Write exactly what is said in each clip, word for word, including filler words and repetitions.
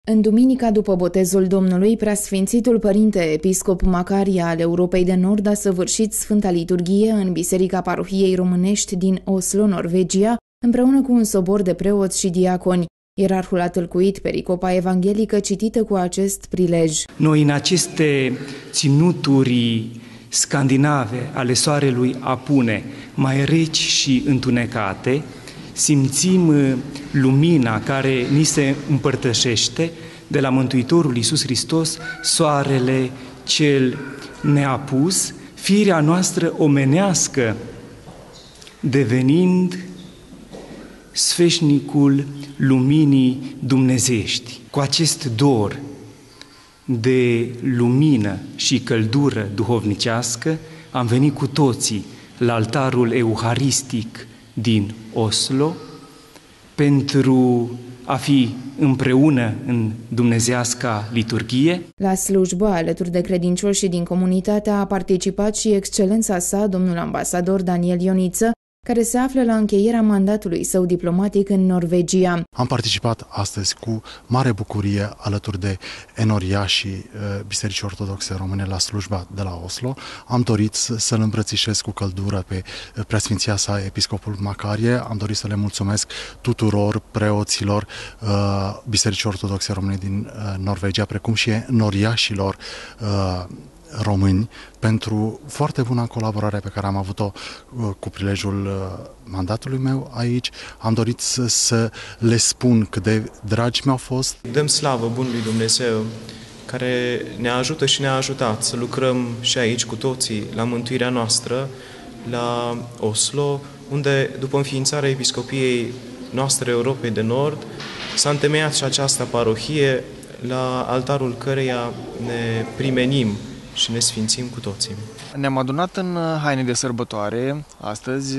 În duminica după botezul Domnului, Preasfințitul Părinte Episcop Macarie al Europei de Nord a săvârșit Sfânta Liturghie în Biserica Parohiei Românești din Oslo, Norvegia, împreună cu un sobor de preoți și diaconi. Ierarhul a tâlcuit pericopa evanghelică citită cu acest prilej. Noi în aceste ținuturi scandinave ale soarelui apune, mai reci și întunecate, simțim lumina care ni se împărtășește de la Mântuitorul Iisus Hristos, soarele cel neapus, firea noastră omenească, devenind sfeșnicul luminii dumnezeiești. Cu acest dor de lumină și căldură duhovnicească am venit cu toții la altarul euharistic din Oslo pentru a fi împreună în dumnezeiasca liturghie. La slujbă, alături de credincioșii din comunitate, a participat și excelența sa, domnul ambasador Daniel Ioniță, care se află la încheierea mandatului său diplomatic în Norvegia. Am participat astăzi cu mare bucurie alături de enoriașii Bisericii Ortodoxe Române la slujba de la Oslo. Am dorit să-l îmbrățișez cu căldură pe Preasfinția sa Episcopul Macarie. Am dorit să le mulțumesc tuturor preoților Bisericii Ortodoxe Române din Norvegia, precum și enoriașilor români, pentru foarte bună colaborare pe care am avut-o cu prilejul mandatului meu aici. Am dorit să, să le spun cât de dragi mi-au fost. Dăm slavă Bunului Dumnezeu care ne ajută și ne-a ajutat să lucrăm și aici cu toții la mântuirea noastră, la Oslo, unde după înființarea Episcopiei noastre Europei de Nord s-a întemeiat și această parohie la altarul căreia ne primenim și ne sfințim cu toții. Ne-am adunat în haine de sărbătoare astăzi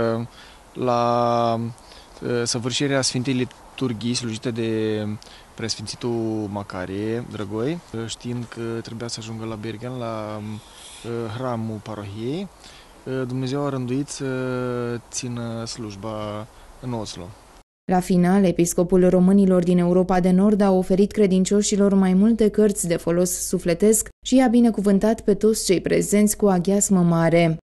la săvârșirea Sfintei Liturghii slujite de Preasfințitul Macarie Drăgoi, știind că trebuia să ajungă la Bergen, la hramul parohiei. Dumnezeu a rânduit să țină slujba în Oslo. La final, episcopul românilor din Europa de Nord a oferit credincioșilor mai multe cărți de folos sufletesc și i-a binecuvântat pe toți cei prezenți cu aghiazmă mare.